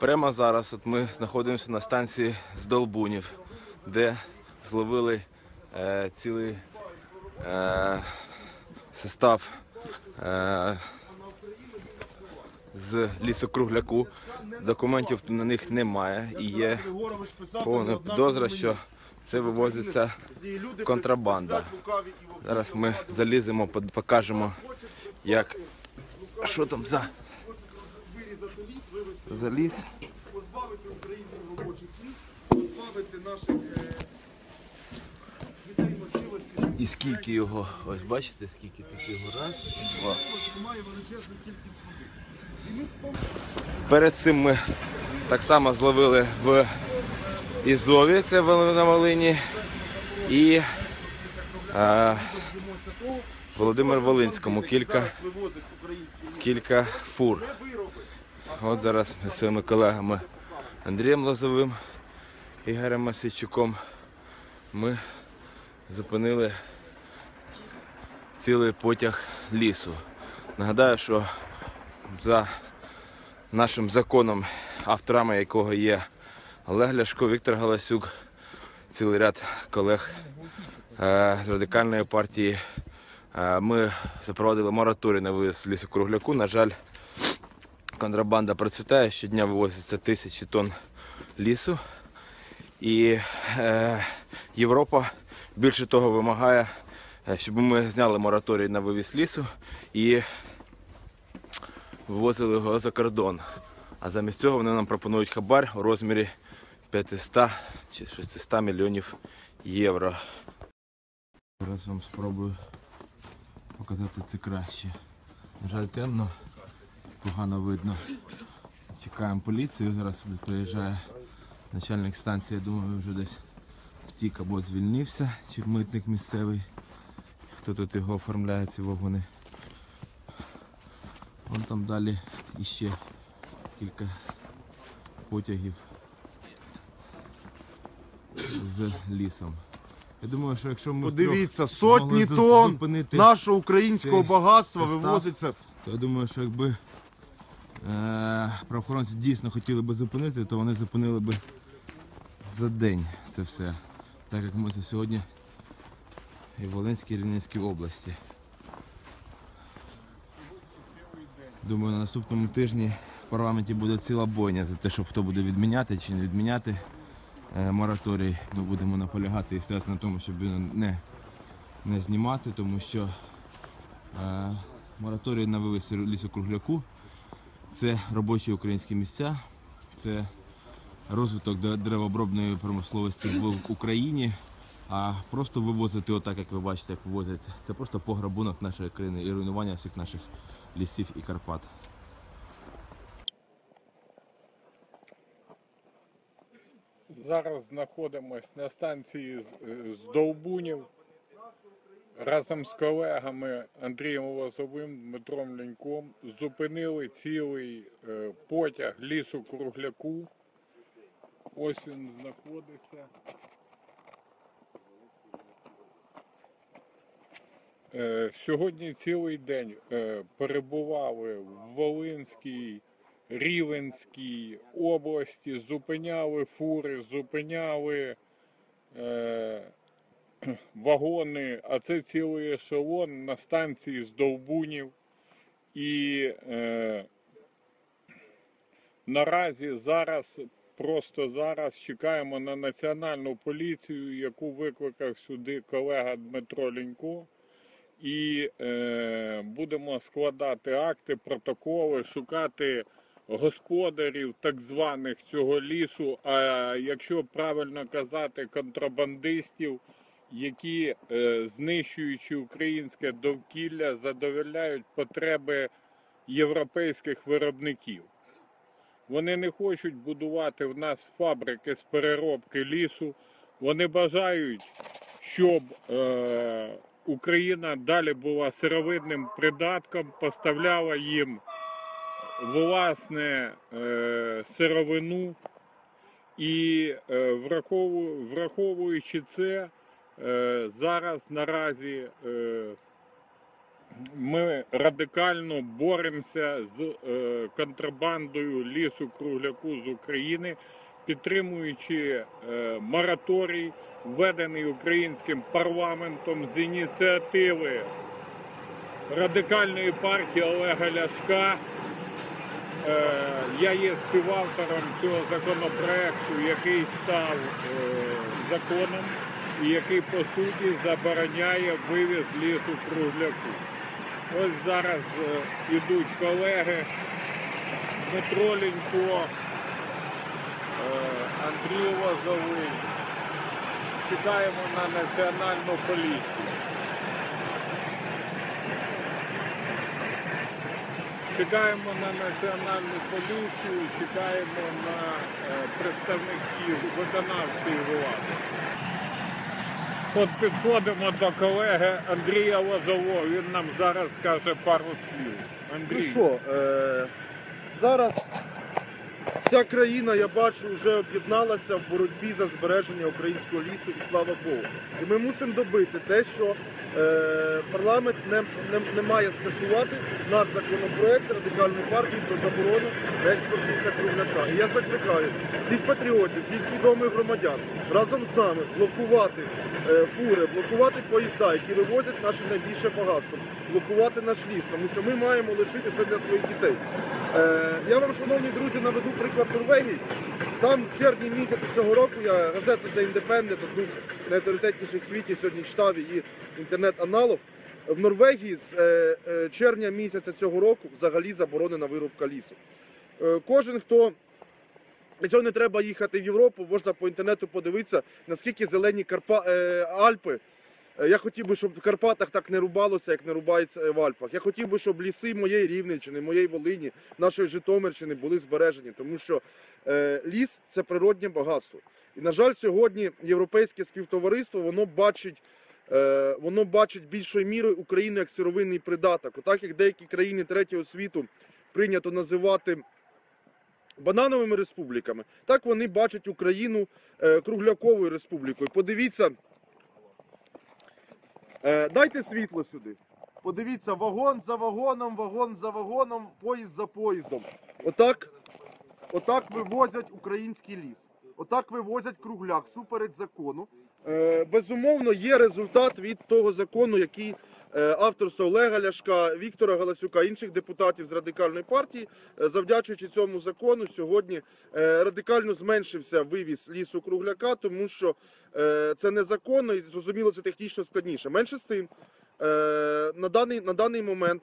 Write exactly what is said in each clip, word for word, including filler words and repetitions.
Прямо зараз от ми знаходимося на станції Здолбунів, де зловили е, цілий е, состав е, з лісокругляку. Документів на них немає і є повна підозра, що це вивозиться контрабанда. Зараз ми заліземо, покажемо, як, що там за, за ліс. Позбавити українців робочих місць, позбавити наших дітей можливості. І скільки його, ось бачите, скільки тут його, раз, два. Має величезну кількість води. Перед цим ми так само зловили в Ізові, це на Волині, і е, Володимир Волинському кілька, кілька фур. От зараз ми з своїми колегами Андрієм Лозовим, Ігорем Масійчуком ми зупинили цілий потяг лісу. Нагадаю, що за нашим законом, авторами якого є Олег Ляшко, Віктор Галасюк, цілий ряд колег е, з Радикальної партії, е, ми запровадили мораторій на вивіз лісокругляку. На жаль, контрабанда процвітає, щодня вивозиться тисячі тонн лісу. І е, Європа більше того вимагає, щоб ми зняли мораторій на вивіз лісу і вивозили його за кордон. А замість цього вони нам пропонують хабар у розмірі п'ятсот чи шістсот мільйонів євро. Зараз вам спробую показати це краще. На жаль, темно, погано видно. Чекаємо поліцію, зараз сюди приїжджає начальник станції, я думаю, вже десь втік або звільнився, чи митник місцевий. Хто тут його оформляє, ці вагони. Вон там далі іще кілька потягів з лісом. Я думаю, що якщо ми Подивіться, сотні тонн нашого українського багатства вивозиться. То я думаю, що якби е, правоохоронці дійсно хотіли би зупинити, то вони зупинили би за день це все. Так як ми це сьогодні і в Волинській, і Рівненській області. Думаю, на наступному тижні в парламенті буде ціла бойня за те, щоб хто буде відміняти чи не відміняти е, мораторій. Ми будемо наполягати і стояти на тому, щоб він не, не знімати, тому що е, мораторій на вивіз лісокругляку – це робочі українські місця, це розвиток деревообробної промисловості в Україні. А просто вивозити отак, як ви бачите, як вивозять, це просто пограбунок нашої країни і руйнування всіх наших лісів і Карпат. Зараз знаходимося на станції Здолбунів. Разом з колегами Андрієм Лозовим, Дмитром Ліньком зупинили цілий потяг лісокругляку. Ось він знаходиться. Сьогодні цілий день перебували в Волинській, Рівненській області, зупиняли фури, зупиняли е, вагони, а це цілий ешелон на станції Здолбунів. І е, наразі зараз, просто зараз чекаємо на національну поліцію, яку викликав сюди колега Дмитро Лінько. І е, будемо складати акти, протоколи, шукати господарів так званих цього лісу, а якщо правильно казати, контрабандистів, які, е, знищуючи українське довкілля, задовольняють потреби європейських виробників. Вони не хочуть будувати в нас фабрики з переробки лісу, вони бажають, щоб е, Україна далі була сировинним придатком, поставляла їм власне е, сировину і е, врахову, враховуючи це, е, зараз наразі е, ми радикально боремося з е, контрабандою лісу-кругляку з України, підтримуючи е, мораторій, введений українським парламентом з ініціативи Радикальної партії Олега Ляшка. Е, я є співавтором цього законопроекту, який став е, законом і який по суті забороняє вивіз лісу-кругляку. Ось зараз е, ідуть колеги Дмитро Лінько, е, Андрій Лозовий. Чекаємо на національну поліцію. Чекаємо на національну поліцію, чекаємо на е, представників виконавчої влади. От підходимо до колеги Андрія Лозового, він нам зараз скаже пару слів. Андрій. Ну що, е, зараз вся країна, я бачу, вже об'єдналася в боротьбі за збереження українського лісу, і слава Богу. І ми мусимо добити те, що е, парламент не, не, не має скасувати наш законопроект Радикальної партії про заборону експорту лісу-кругляка. І я закликаю всіх патріотів, всіх свідомих громадян разом з нами блокувати е, фури, блокувати поїзда, які вивозять наше найбільше багатство, блокувати наш ліс, тому що ми маємо лишити це для своїх дітей. Е, я вам, шановні друзі, наведу приклад Норвегії. Там в червні місяці цього року я газету The Independent, одну з найавторитетніших в світі, сьогодні читав її інтернет-аналог. В Норвегії з е, е, червня місяця цього року взагалі заборонена вирубка лісу. Е, кожен, хто... Для цього не треба їхати в Європу, можна по інтернету подивитися, наскільки зелені Карпа... е, Альпи. Я хотів би, щоб в Карпатах так не рубалося, як не рубається в Альпах. Я хотів би, щоб ліси моєї Рівненщини, моєї Волині, нашої Житомирщини були збережені, тому що е, ліс – це природнє багатство. І, на жаль, сьогодні європейське співтовариство, воно бачить, е, воно бачить більшою мірою Україну як сировинний придаток. Отак, як деякі країни третього світу прийнято називати банановими республіками, так вони бачать Україну е, кругляковою республікою. Подивіться, Е, дайте світло сюди. Подивіться, вагон за вагоном, вагон за вагоном, поїзд за поїздом. Отак, отак вивозять український ліс. Отак вивозять кругляк, супереч закону. Е, безумовно, є результат від того закону, який е, авторство Олега Ляшка, Віктора Галасюка, інших депутатів з Радикальної партії, е, завдячуючи цьому закону, сьогодні е, радикально зменшився вивіз лісу-кругляка, тому що е, це незаконно і, зрозуміло, це технічно складніше. Менше з тим, е, на, даний, на даний момент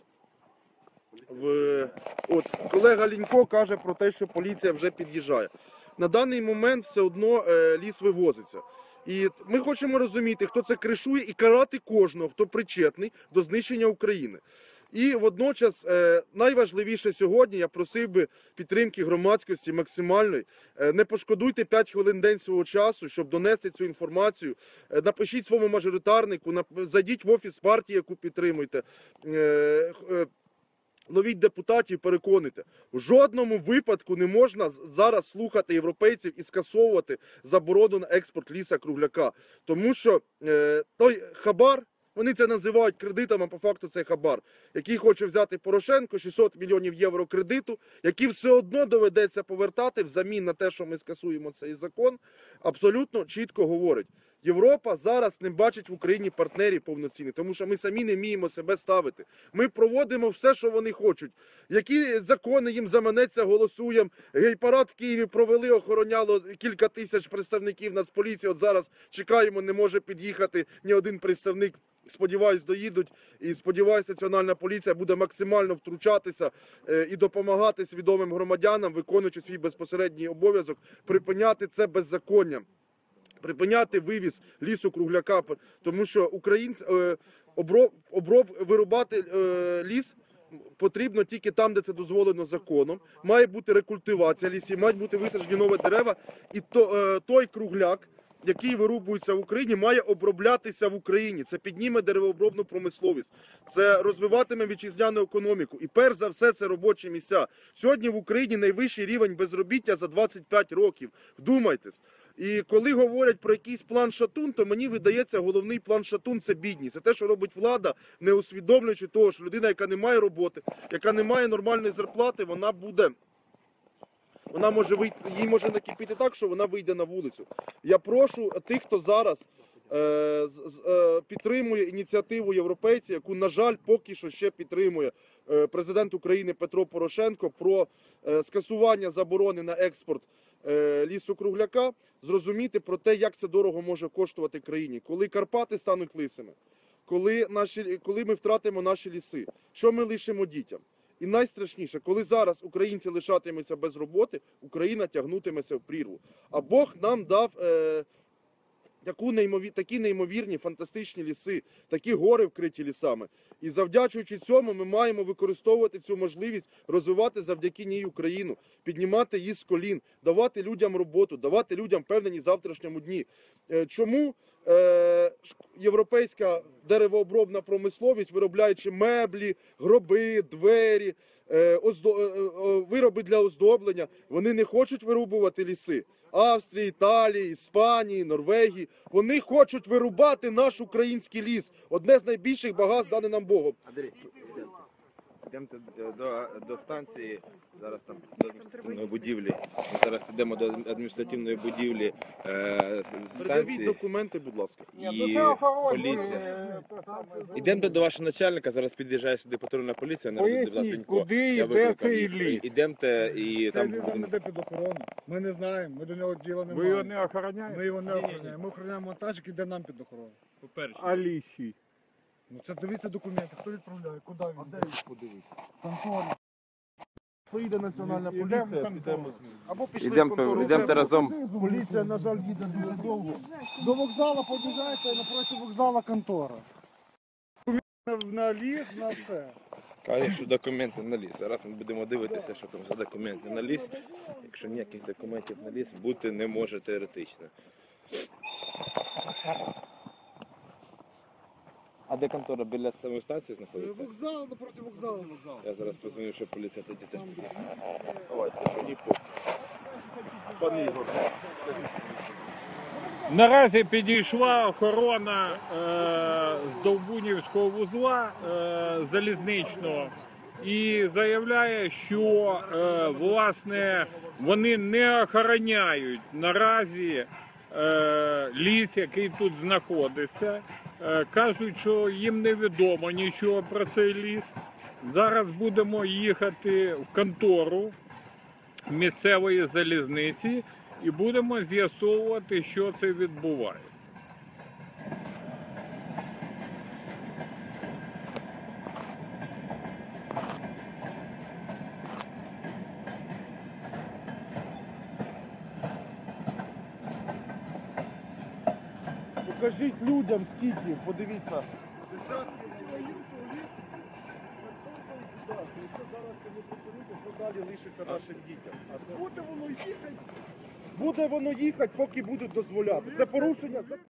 в, от, колега Лінько каже про те, що поліція вже під'їжджає. На даний момент все одно е, ліс вивозиться. І ми хочемо розуміти, хто це кришує, і карати кожного, хто причетний до знищення України. І водночас е, найважливіше сьогодні, я просив би підтримки громадськості максимальної. Е, не пошкодуйте п'ять хвилин день свого часу, щоб донести цю інформацію. Е, напишіть своєму мажоритарнику, нап... зайдіть в офіс партії, яку підтримуєте. Е, е, Ловіть депутатів, переконуйте. В жодному випадку не можна зараз слухати європейців і скасовувати заборону на експорт ліса-кругляка. Тому що е, той хабар, вони це називають кредитом, а по факту це хабар, який хоче взяти Порошенко, шістсот мільйонів євро кредиту, які все одно доведеться повертати взамін на те, що ми скасуємо цей закон, абсолютно чітко говорить. Європа зараз не бачить в Україні партнерів повноцінних, тому що ми самі не вміємо себе ставити. Ми проводимо все, що вони хочуть. Які закони їм заманеться, голосуємо. Гей-парад в Києві провели, охороняло кілька тисяч представників Нацполіції. От зараз чекаємо, не може під'їхати ні один представник. Сподіваюсь, доїдуть, і сподіваюсь, Національна поліція буде максимально втручатися е, і допомагати свідомим громадянам, виконуючи свій безпосередній обов'язок, припиняти це беззаконня. Припиняти вивіз лісу-кругляка, тому що українці е, оброб, оброб, вирубати е, ліс потрібно тільки там, де це дозволено законом. Має бути рекультивація лісів, мають бути висаджені нові дерева. І то, е, той кругляк, який вирубується в Україні, має оброблятися в Україні. Це підніме деревообробну промисловість, це розвиватиме вітчизняну економіку. І перш за все це робочі місця. Сьогодні в Україні найвищий рівень безробіття за двадцять п'ять років. Вдумайтесь. І коли говорять про якийсь план Шатун, то мені видається, головний план Шатун – це бідність. Це те, що робить влада, не усвідомлюючи того, що людина, яка не має роботи, яка не має нормальної зарплати, вона буде... Вона може вийти, їй може накипіти так, що вона вийде на вулицю. Я прошу тих, хто зараз е, з, е, підтримує ініціативу європейців, яку, на жаль, поки що ще підтримує е, президент України Петро Порошенко, про е, скасування заборони на експорт е, лісу-кругляка, зрозуміти про те, як це дорого може коштувати країні. Коли Карпати стануть лисими, коли, наші, коли ми втратимо наші ліси, що ми лишимо дітям? І найстрашніше, коли зараз українці лишатимуться без роботи, Україна тягнутиметься в прірву. А Бог нам дав е, таку неймовір, такі неймовірні, фантастичні ліси, такі гори вкриті лісами. І завдячуючи цьому, ми маємо використовувати цю можливість розвивати завдяки ній Україну, піднімати її з колін, давати людям роботу, давати людям впевненість в завтрашньому дні. Е, чому? Е, європейська деревообробна промисловість, виробляючи меблі, гроби, двері, е, оздо, е, е, вироби для оздоблення, вони не хочуть вирубувати ліси. Австрії, Італії, Іспанії, Норвегії. Вони хочуть вирубати наш український ліс. Одне з найбільших багатств дане нам Богом. Андрій, йдемте до, до станції, зараз там до адміністративної будівлі. Ми зараз йдемо до адміністративної будівлі е, Передавіть станції документи, будь ласка. і поліція. Йдемо до вашого начальника, зараз під'їжджає сюди патрульна поліція, народний депутат Поясніть, Пенько. куди Я йде викликав цей їх. ліс? Ідемте і Цей там ліс будемо. йде під охорону. Ми не знаємо, ми до нього діла не Ви його маємо. не охороняєте? Ми його не охороняємо. Ми охороняємо монтажик, іде нам під охорону. А лісі? Ну це дивіться документи, хто відправляє, куди він. А де їх подивитися? Контора. Поїде національна Ідемо в поліція, контору. підемо з ним. Або пішли в Ідемте, контору. ідемте разом. Поліція, на жаль, їде дуже довго. До вокзалу під'їжджаєте, напроти вокзалу контора. На, на ліс, на все. Кажуть, що документи на ліс. Зараз ми будемо дивитися, що там за документи на ліс. Якщо ніяких документів на ліс бути не може теоретично. А де контора? Біля самої станції знаходиться? Вокзал, напроти вокзалу вокзал. Я зараз позвоню, що поліція тоді теж буде. Давайте, мені по. Пане Ігор. Наразі підійшла охорона е, з Довбунівського вузла е, залізничного і заявляє, що е, власне вони не охороняють наразі е, ліс, який тут знаходиться. Е, кажуть, що їм невідомо нічого про цей ліс. Зараз будемо їхати в контору місцевої залізниці і будемо з'ясовувати, що це відбувається. Покажіть людям скільки, подивіться. Десятки. Якщо зараз це не припинити, що далі лишиться нашим дітям? Буде воно їхати. Буде воно їхати, поки будуть дозволяти. Це порушення.